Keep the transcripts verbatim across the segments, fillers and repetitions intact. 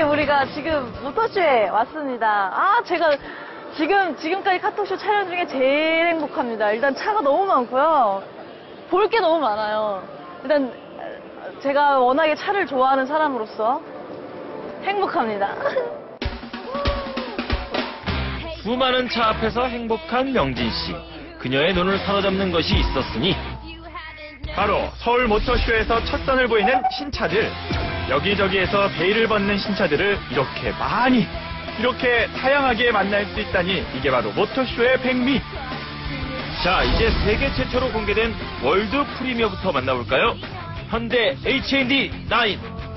우리가 지금 모터쇼에 왔습니다. 아, 제가 지금, 지금까지 카톡쇼 촬영 중에 제일 행복합니다. 일단 차가 너무 많고요. 볼 게 너무 많아요. 일단, 제가 워낙에 차를 좋아하는 사람으로서 행복합니다. 수많은 차 앞에서 행복한 명진 씨. 그녀의 눈을 사로잡는 것이 있었으니 바로 서울 모터쇼에서 첫 선을 보이는 신차들. 여기저기에서 베일을 벗는 신차들을 이렇게 많이, 이렇게 다양하게 만날 수 있다니 이게 바로 모터쇼의 백미. 자, 이제 세계 최초로 공개된 월드 프리미어부터 만나볼까요? 현대 에이치앤디 나인.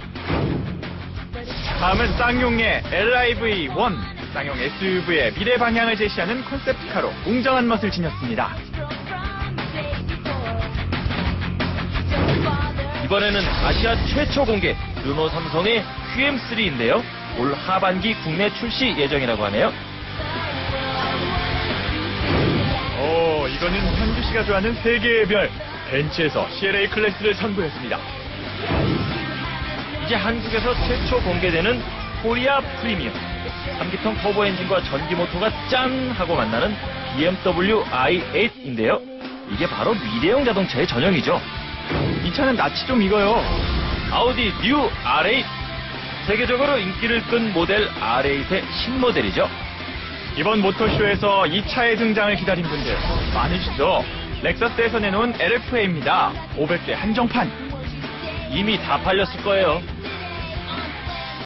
다음은 쌍용의 엘아이브이 일. 쌍용 에스유브이의 미래 방향을 제시하는 콘셉트카로 웅장한 멋을 지녔습니다. 이번에는 아시아 최초 공개 르노 삼성의 큐엠쓰리인데요. 올 하반기 국내 출시 예정이라고 하네요. 오, 이거는 현주 씨가 좋아하는 세계의 별, 벤츠에서 씨엘에이 클래스를 선보였습니다. 이제 한국에서 최초 공개되는 코리아 프리미엄. 삼 기통 터보 엔진과 전기 모터가 짠 하고 만나는 비엠더블유 아이 에잇인데요. 이게 바로 미래형 자동차의 전형이죠. 이 차는 낯이 좀 익어요. 아우디 뉴 알에잇. 세계적으로 인기를 끈 모델 알에잇의 신모델이죠. 이번 모터쇼에서 이 차의 등장을 기다린 분들 많으시죠? 렉서스에서 내놓은 엘에프에이입니다. 오백 대 한정판. 이미 다 팔렸을 거예요.